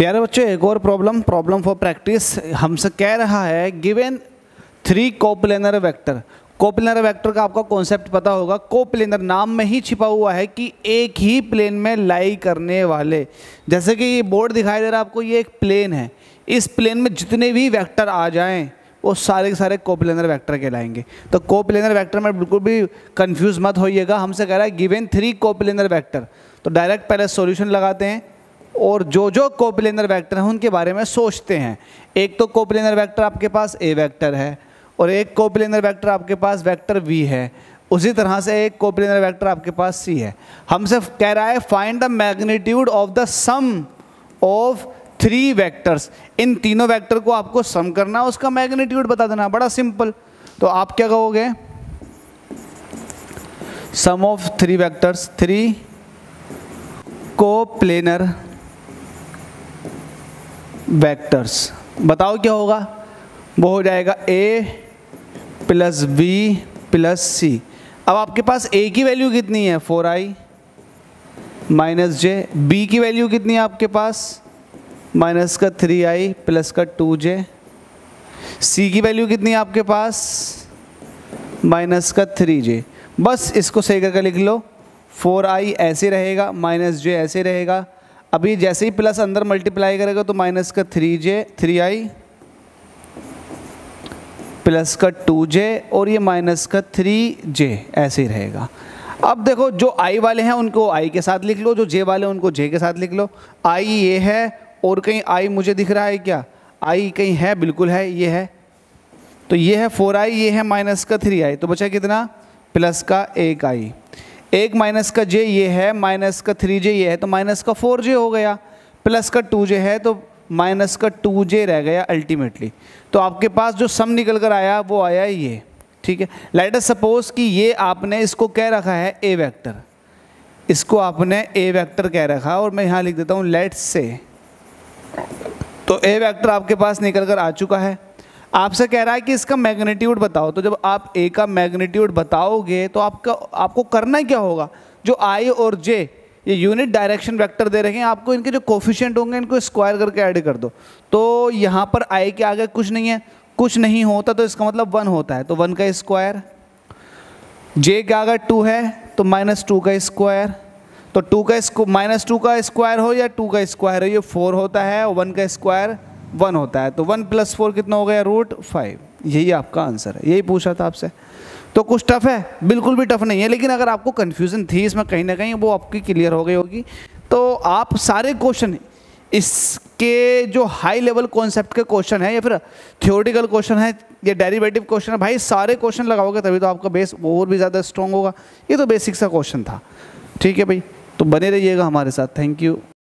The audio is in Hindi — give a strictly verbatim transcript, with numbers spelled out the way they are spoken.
प्यारे बच्चों, एक और प्रॉब्लम प्रॉब्लम फॉर प्रैक्टिस हमसे कह रहा है given three coplanar vector. Coplanar vector का आपका कॉन्सेप्ट पता होगा। कोप्लेनर नाम में ही छिपा हुआ है कि एक ही प्लेन में लाई करने वाले। जैसे कि ये बोर्ड दिखाई दे रहा है आपको, ये एक प्लेन है। इस प्लेन में जितने भी वेक्टर आ जाएं वो सारे के सारे कोप्लेनर वेक्टर कहलाएंगे। तो कोप्लेनर वेक्टर में बिल्कुल भी कंफ्यूज मत होइएगा। हमसे कह रहा है गिवन थ्री कोप्लेनर वेक्टर, तो डायरेक्ट पहले सॉल्यूशन लगाते हैं और जो जो कोप्लेनर वेक्टर हैं उनके बारे में सोचते हैं। एक तो कोप्लेनर वेक्टर आपके पास ए वेक्टर है और एक कोप्लेनर वेक्टर आपके पास वेक्टर वी है। उसी तरह से एक कोप्लेनर वेक्टर आपके पास सी है। हमसे कह रहा है find the magnitude of the sum of three vectors. इन तीनों वेक्टर को आपको सम करना, उसका मैग्नीट्यूड बता देना। बड़ा सिंपल। तो आप क्या कहोगे? Sum of three vectors, three coplanar vectors, बताओ क्या होगा? वो हो जाएगा A plus B plus C. अब आपके पास ए की वैल्यू कितनी है? Four i minus j. B की वैल्यू कितनी है आपके पास? माइनस का थ्री आई प्लस का टू जे। सी की वैल्यू कितनी है आपके पास? माइनस का थ्री जे। बस इसको सही करके लिख लो। फोर आई ऐसे रहेगा, माइनस जे ऐसे रहेगा। अभी जैसे ही प्लस अंदर मल्टीप्लाई करेगा तो माइनस का three j, three i plus का टू जे और ये माइनस का थ्री जे ऐसे ही रहेगा। अब देखो, जो आई वाले हैं उनको आई के साथ लिख लो, जो जे वाले हैं उनको जे के साथ लिख लो। आई ये है और कहीं आई मुझे दिख रहा है क्या? आई कहीं है? बिल्कुल है, ये है। तो ये है फोर आई, ये है माइनस का थ्री आई, तो बचा कितना? प्लस का एक आई। एक माइनस का जे ये है, माइनस का थ्री जे ये है, तो माइनस का फोर जे हो गया। प्लस का टू जे है तो माइनस का टू जे रह गया अल्टीमेटली। तो आपके पास जो सम निकल कर आया वो आया ये। ठीक है, लेट अस सपोज कि ये आपने इसको कह रखा है ए वेक्टर, इसको आपने ए वेक्टर कह रखा और मैं यहाँ लिख देता हूँ लेट्स से। तो ए वेक्टर आपके पास निकल कर आ चुका है। आपसे कह रहा है कि इसका मैग्नीट्यूड बताओ। तो जब आप ए का मैग्नीट्यूड बताओगे तो आपका आपको करना क्या होगा? जो आई और जे ये यूनिट डायरेक्शन वेक्टर दे रखे हैं, आपको इनके जो कोफिशिएंट होंगे इनको स्क्वायर करके ऐड कर दो। तो यहाँ पर आई के आगे कुछ नहीं है, कुछ नहीं होता तो इसका मतलब वन होता है, तो वन का स्क्वायर। जे के आगे टू है तो माइनस टू का स्क्वायर। तो टू का माइनस टू का स्क्वायर हो या टू का स्क्वायर हो, ये फोर होता है और वन का स्क्वायर वन होता है। तो वन प्लस फोर कितना हो गया? Root five. यही आपका आंसर है, यही पूछा था आपसे। तो कुछ टफ है? बिल्कुल भी टफ नहीं है, लेकिन अगर आपको कन्फ्यूज़न थी इसमें कहीं ना कहीं वो आपकी क्लियर हो गई होगी। तो आप सारे क्वेश्चन इसके जो हाई लेवल कॉन्सेप्ट के क्वेश्चन है या फिर थ्योरेटिकल क्वेश्चन है या डेरिवेटिव क्वेश्चन है, भाई सारे क्वेश्चन लगाओगे तभी तो आपका बेस और भी ज़्यादा स्ट्रॉन्ग होगा। ये तो बेसिक सा क्वेश्चन था। ठीक है भाई, तो बने रहिएगा हमारे साथ। Thank you.